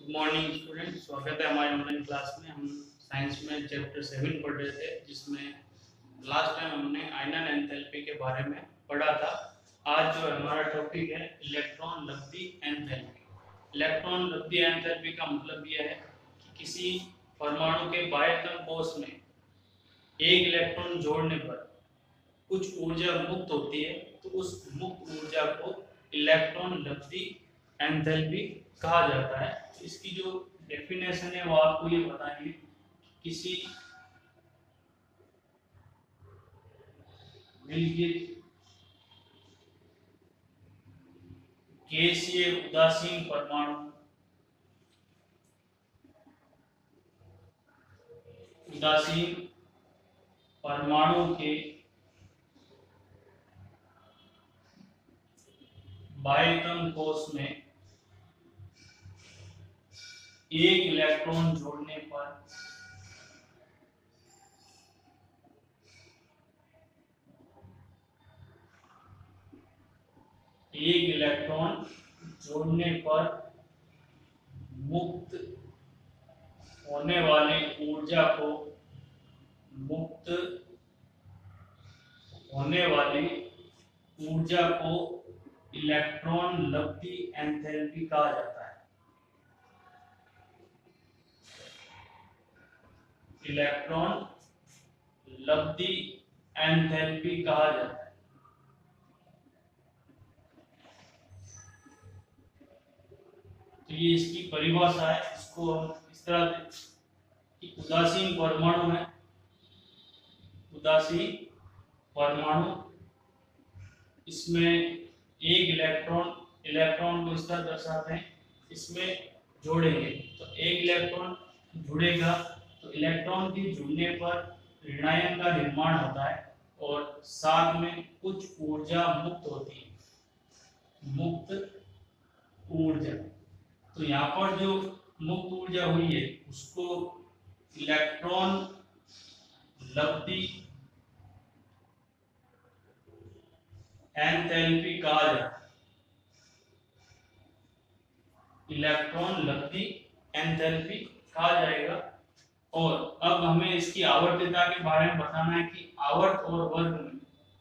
Good morning student, स्वागत है हमारे ऑनलाइन क्लास में। हम साइंस में चैप्टर 7 पढ़ रहे थे, जिसमें लास्ट टाइम हमने आयनन एंथैल्पी के बारे में पढ़ा था। आज जो हमारा टॉपिक है इलेक्ट्रॉन लब्धि एंथैल्पी। इलेक्ट्रॉन लब्धि एंथैल्पी का मतलब यह है कि किसी परमाणु के बाह्यतम कोश में एक इलेक्ट्रॉन जोड़ने पर कुछ ऊर्जा मुक्त होती है, तो उस मुक्त ऊर्जा को इलेक्ट्रॉन लब्धि एंथैल्पी कहा जाता है। इसकी जो डेफिनेशन है वो आपको ये बताएंगे। किसी विलगित गैसीय उदासीन परमाणु के बाह्यतम कोश में एक इलेक्ट्रॉन जोड़ने पर मुक्त होने वाली ऊर्जा को इलेक्ट्रॉन लब्धि एंथैल्पी कहा जाता है। इलेक्ट्रॉन लब्धि एंथैल्पी कहा जाता है। तो ये इसकी परिभाषा है। इसको हम इस तरह कि उदासीन परमाणु है, उदासीन परमाणु, इसमें एक इलेक्ट्रॉन को इस तरह दर्शाते हैं, इसमें जोड़ेंगे तो एक इलेक्ट्रॉन जुड़ेगा, तो इलेक्ट्रॉन के जुड़ने पर ऋणायन का निर्माण होता है और साथ में कुछ ऊर्जा मुक्त होती है, मुक्त ऊर्जा। तो यहाँ पर जो मुक्त ऊर्जा हुई है उसको इलेक्ट्रॉन लब्धि एंथैल्पी कहा जाता है। इलेक्ट्रॉन लब्धि एंथैल्पी कहा जाएगा। और अब हमें इसकी आवर्तता के बारे में बताना है कि आवर्त और वर्ग में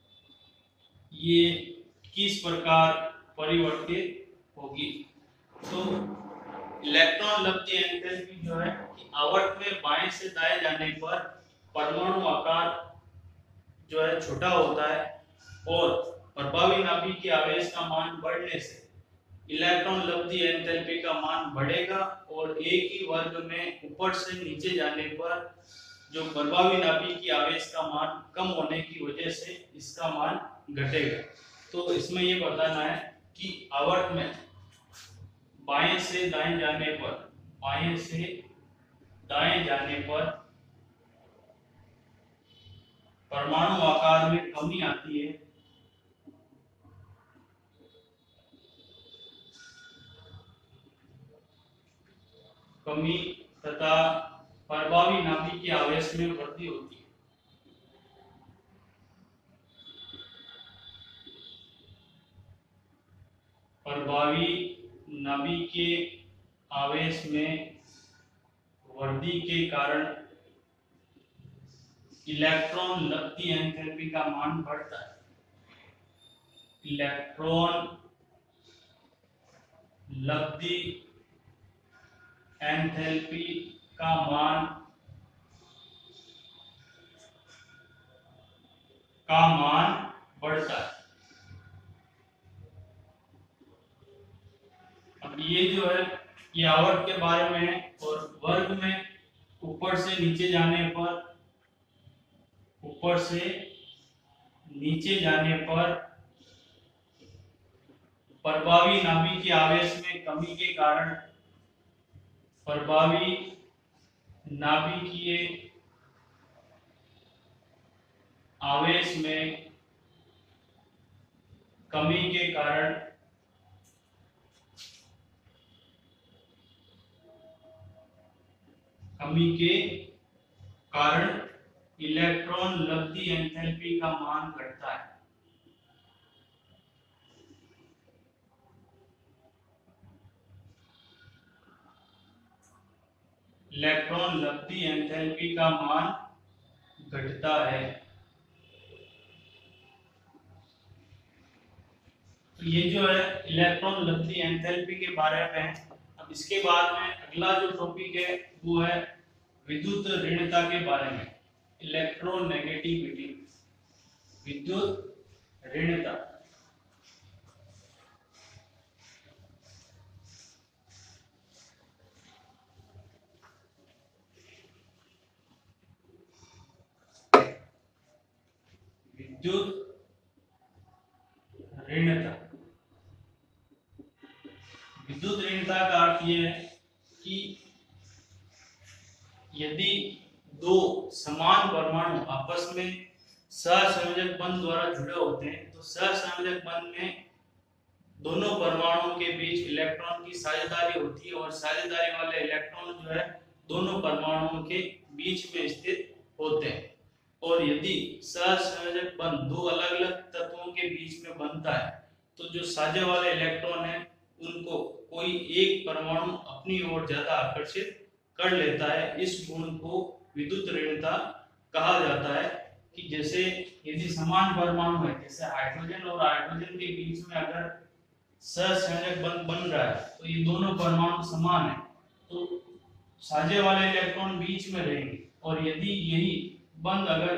ये किस प्रकार परिवर्तित होगी। तो इलेक्ट्रॉन लब्धि एंथैल्पी जो है कि आवर्त में बाएं से दाएं जाने पर परमाणु आकार जो है छोटा होता है और प्रभावी नाभिक के आवेश का मान बढ़ने से इलेक्ट्रॉन लब्धि एंथैल्पी का मान बढ़ेगा और एक ही वर्ग में ऊपर से नीचे जाने पर जो प्रभावी नाभिक की आवेश का मान कम होने की वजह से इसका मान घटेगा। तो इसमें ये बताना है कि आवर्त में बाएं से दाएं जाने पर परमाणु आकार में कमी आती है, कमी तथा प्रभावी नाभिक के आवेश में वृद्धि होती है। प्रभावी नाभिक के आवेश में वृद्धि के कारण इलेक्ट्रॉन लब्धि एंथैल्पी का मान बढ़ता है। इलेक्ट्रॉन लब्धि एंथैल्पी का मान बढ़ता है। अब ये जो है ये आवर्त के बारे में है। और वर्ग में ऊपर से नीचे जाने पर प्रभावी नाभिक के आवेश में कमी के कारण प्रभावी नाभिकीय आवेश में कमी के कारण इलेक्ट्रॉन लब्धि एंथैल्पी का मान घटता है। इलेक्ट्रॉन लब्धि एंथैल्पी का मान घटता है। तो ये जो है इलेक्ट्रॉन लब्धि एंथैल्पी के बारे में है। अब इसके बाद में अगला जो टॉपिक है वो है विद्युत ऋणता के बारे में, इलेक्ट्रोनेगेटिविटी, विद्युत ऋणता। विद्युत ऋणता, विद्युत ऋणता का अर्थ ये है कि यदि दो समान परमाणु आपस में सहसंयोजक बंध द्वारा जुड़े होते हैं तो सहसंयोजक बंध में दोनों परमाणुओं के बीच इलेक्ट्रॉन की साझेदारी होती है और साझेदारी वाले इलेक्ट्रॉन जो है दोनों परमाणुओं के बीच में स्थित होते हैं। और यदि सहसंयोजक बंध दो अलग अलग तत्वों के बीच में बनता है तो जो साझे वाले इलेक्ट्रॉन है उनको कोई एक परमाणु अपनी ओर ज्यादा आकर्षित कर लेता है। इस गुण को विद्युत ऋणता कहा जाता है कि जैसे यदि समान परमाणु है, जैसे हाइड्रोजन और हाइड्रोजन के बीच में अगर सहसंयोजक बंध बन रहा है तो ये दोनों परमाणु समान है तो साझे वाले इलेक्ट्रॉन बीच में रहेंगे। और यदि यही बंध अगर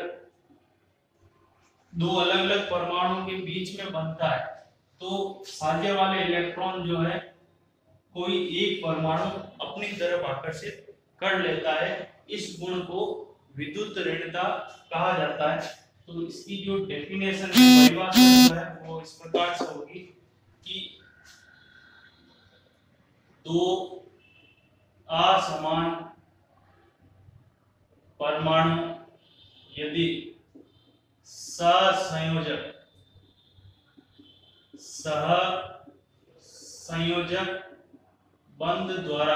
दो अलग अलग परमाणुओं के बीच में बनता है तो साझे वाले इलेक्ट्रॉन जो है कोई एक परमाणु अपनी तरफ आकर्षित कर लेता है। इस गुण को विद्युत ऋणता कहा जाता है। तो इसकी जो डेफिनेशन परिभाषा जो है वो इस प्रकार से होगी कि दो असमान परमाणु यदि सहसंयोजक बंध द्वारा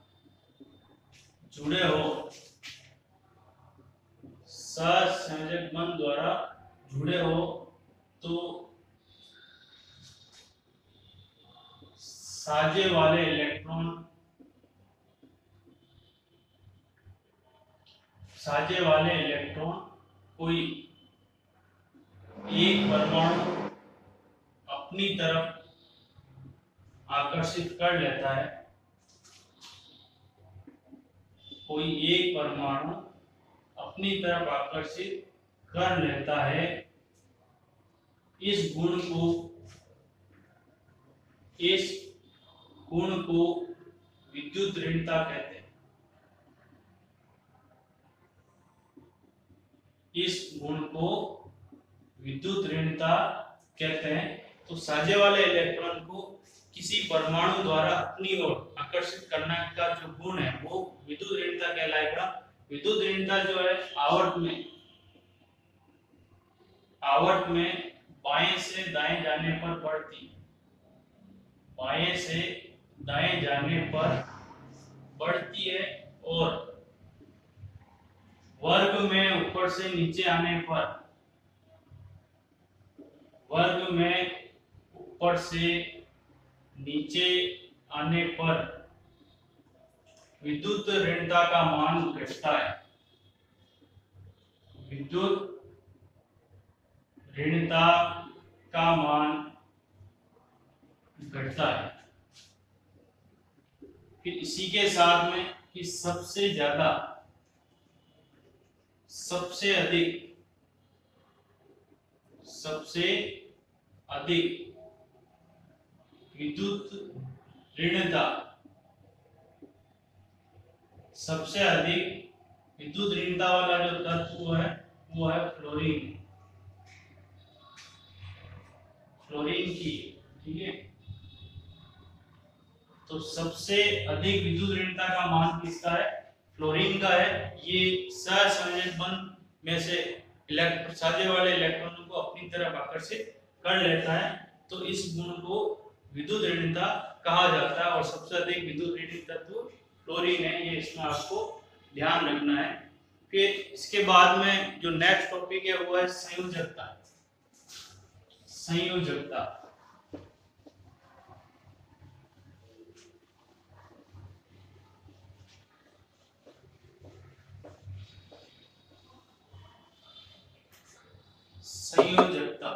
जुड़े हो, सहसंयोजक बंध द्वारा जुड़े हो तो साझे वाले इलेक्ट्रॉन कोई एक परमाणु अपनी तरफ आकर्षित कर लेता है, कोई एक परमाणु अपनी तरफ आकर्षित कर लेता है। इस गुण को विद्युत ऋणता कहते हैं। इस गुण को विद्युत ऋणता कहते हैं। तो साझे वाले इलेक्ट्रॉन को किसी परमाणु द्वारा अपनी ओर आकर्षित करने का जो गुण है वो विद्युत ऋणता कहलाएगा। विद्युत ऋणता जो है आवर्त में बाएं से दाएं जाने पर बढ़ती, बाएं से दाएं जाने पर बढ़ती है और वर्ग में ऊपर से नीचे आने पर, वर्ग में ऊपर से नीचे आने पर विद्युत ऋणता का मान घटता है। विद्युत ऋणता का मान घटता है। फिर इसी के साथ में कि सबसे अधिक विद्युत ऋणता, सबसे अधिक विद्युत ऋणता वाला जो तत्व है वो है फ्लोरीन, की, ठीक है। तो सबसे अधिक विद्युत ऋणता का मान किसका है? फ्लोरीन का है। ये सहसंयोजक बंध में से साझे वाले इलेक्ट्रॉनों को अपनी तरफ आकर्षित कर लेता है। तो इस गुण को विद्युत ऋणता कहा जाता है और सबसे अधिक विद्युत ऋणी तत्व फ्लोरीन है। ये इसमें आपको ध्यान रखना है। फिर इसके बाद में जो नेक्स्ट टॉपिक है वो है संयोजकता। संयोजकता।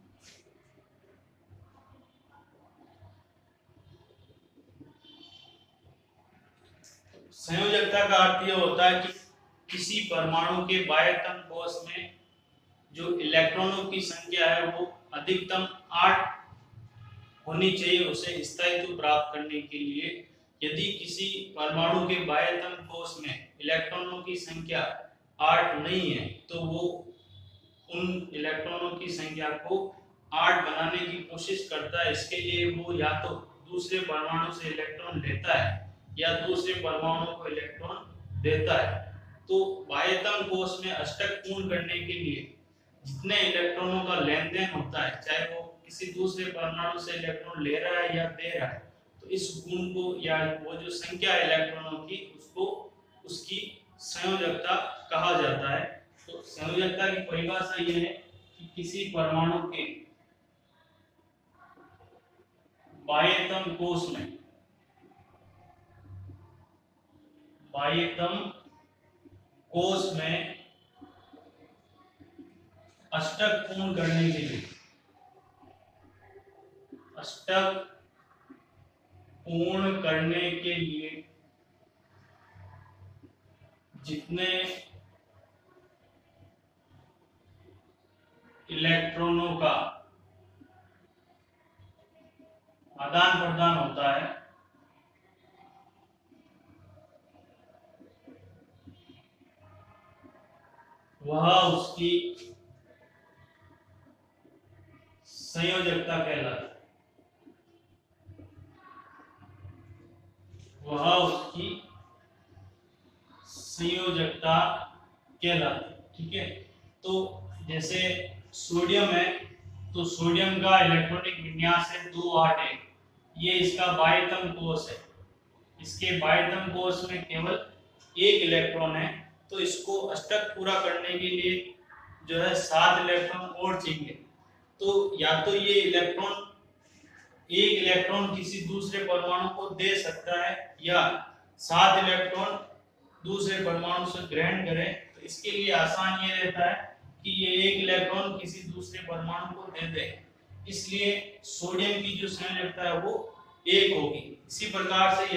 संयोजकता का अर्थ यह होता है कि किसी परमाणु के बाह्यतम कोश में जो इलेक्ट्रॉनों की संख्या है वो अधिकतम 8 होनी चाहिए उसे स्थायित्व प्राप्त करने के लिए। यदि किसी परमाणु के बाह्यतम कोश में इलेक्ट्रॉनों की संख्या 8 नहीं है तो वो उन इलेक्ट्रॉनों की संख्या को 8 बनाने की कोशिश करता है। इसके लिए वो या तो दूसरे परमाणु से इलेक्ट्रॉन लेता है या दूसरे परमाणु को इलेक्ट्रॉन देता है। तो बाह्यतम कोश में अष्टक पूर्ण करने के लिए जितने इलेक्ट्रॉनों का लेन देन होता है, चाहे वो किसी दूसरे परमाणु से इलेक्ट्रॉन ले रहा है या दे रहा है, तो इस गुण को या वो जो संख्या इलेक्ट्रॉनों की उसको उसकी संयोजकता कहा जाता है। तो संयोजकता की परिभाषा यह है कि किसी परमाणु के बाह्यतम कोश में अष्टक पूर्ण करने के लिए जितने इलेक्ट्रॉनों का आदान प्रदान होता है वह उसकी संयोजकता कहलाती है। ठीक है। तो जैसे सोडियम है तो सोडियम का इलेक्ट्रॉनिक विन्यास है 2 8 1। ये इसका बाह्यतम कोश है। इसके बाह्यतम कोश में केवल 1 इलेक्ट्रॉन है, तो इसको अष्टक पूरा करने के लिए जो है 7 इलेक्ट्रॉन और चाहिए। तो या तो ये एक इलेक्ट्रॉन किसी दूसरे परमाणु को दे सकता है या 7 इलेक्ट्रॉन दूसरे परमाणु से ग्रहण करे। तो इसके लिए आसान ये रहता है कि ये 1 इलेक्ट्रॉन किसी दूसरे परमाणु को दे दे, इसलिए सोडियम की जो संयोजकता है वो 1 होगी। इसी प्रकार से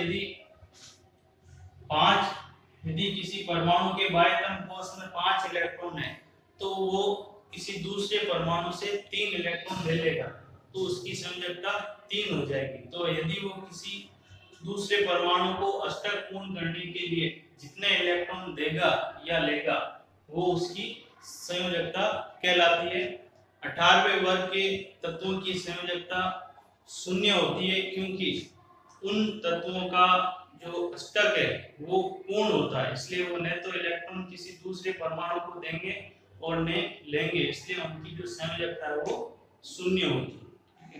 यदि किसी परमाणु के बाह्यतम कोश में 5 इलेक्ट्रॉन है तो वो किसी दूसरे परमाणु से 3 इलेक्ट्रॉन ले लेगा, तो उसकी संयोजकता 3 हो जाएगी। तो यदि वो किसी दूसरे परमाणु को अष्टक पूर्ण करने के लिए जितने इलेक्ट्रॉन देगा या लेगा वो उसकी संयोजकता कहलाती है। 18वें वर्ग के तत्वों की संयोजकता 0 होती है, क्योंकि उन तत्वों का जो अष्टक है वो पूर्ण होता है, इसलिए वो न तो इलेक्ट्रॉन किसी दूसरे परमाणु को देंगे और न लेंगे, इसलिए उनकी जो संयोजकता है वो 0 होती है।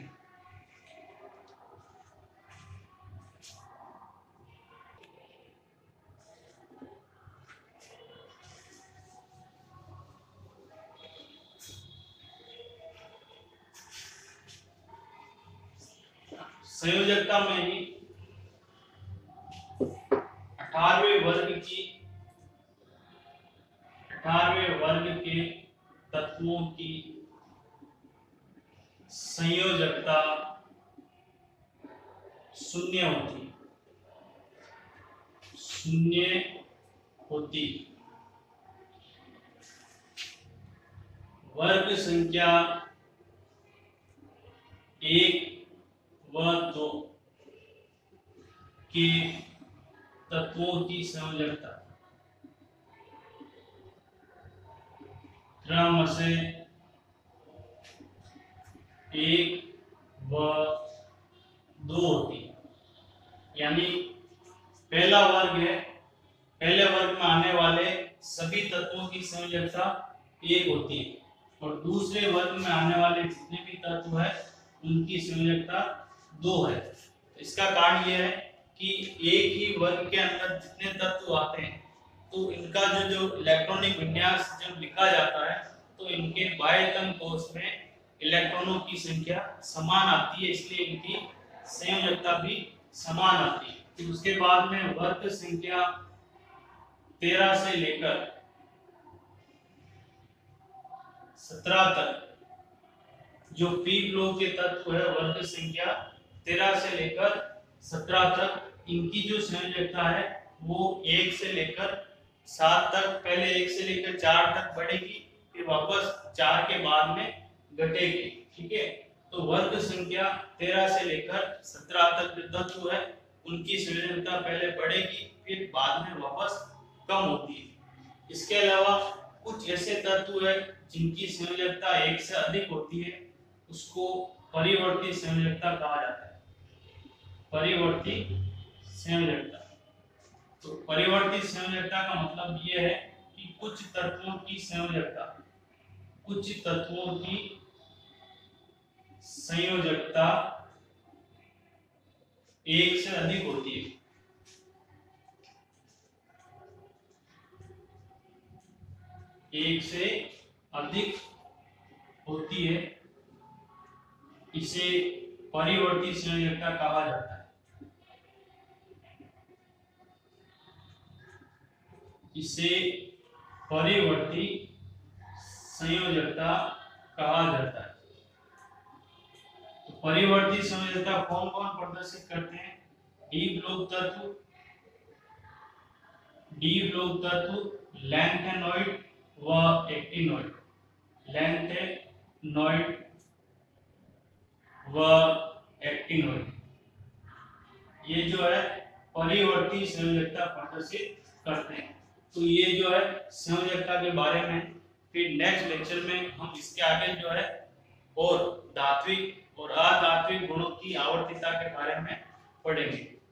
संयोजकता में ही 18वें वर्ग के तत्वों की संयोजकता 0 होती। वर्ग संख्या 1 व 2 के तत्वों की संयोजकता क्रम से 1 व 2 होती है। यानी पहला वर्ग है, पहले वर्ग में आने वाले सभी तत्वों की संयोजकता 1 होती है और दूसरे वर्ग में आने वाले जितने भी तत्व है उनकी संयोजकता 2 है। इसका कारण यह है कि एक ही वर्ग के अंदर जितने तत्व आते हैं तो इनका जो इलेक्ट्रॉनिक विन्यास जब लिखा जाता है तो इनके बाह्यतम कोश में इलेक्ट्रॉनों की संख्या समान आती है, इसलिए इनकी संयोजकता भी समान आती है। फिर उसके बाद में वर्ग संख्या 13 से लेकर 17 तक जो पी ब्लॉक के तत्व है वर्ग संख्या 13 से लेकर 17 तक इनकी जो संयोजकता है वो 1 से लेकर 7 तक, पहले 1 से लेकर 4 तक बढ़ेगी, फिर वापस 4 के बाद में घटेगी। ठीक है, तो वर्ग संख्या 13 से लेकर 17 तक जो तत्व है उनकी संयोजकता पहले बढ़ेगी, फिर बाद में वापस कम होती है। इसके अलावा कुछ ऐसे तत्व है जिनकी संयोजकता 1 से अधिक होती है, उसको परिवर्ती संयोजकता कहा जाता है। परिवर्ती संयोजकता, तो परिवर्ती संयोजकता का मतलब ये है कि कुछ तत्वों की संयोजकता 1 से अधिक होती है। एक से अधिक होती है, इसे परिवर्ती संयोजकता कहा जाता है। इसे परिवर्ती संयोजकता कहा जाता है। तो परिवर्ती संयोजकता कौन कौन प्रदर्शित करते हैं? डी ब्लॉक तत्व, लैंथेनॉइड व एक्टिनॉइड, लैंथेनॉइड व एक्टिनॉइड, ये जो है परिवर्ती संयोजकता प्रदर्शित करते हैं। तो ये जो है संयोजकता के बारे में, फिर नेक्स्ट लेक्चर में हम इसके आगे जो है और धात्विक और अधात्विक गुणों की आवर्तिता के बारे में पढ़ेंगे।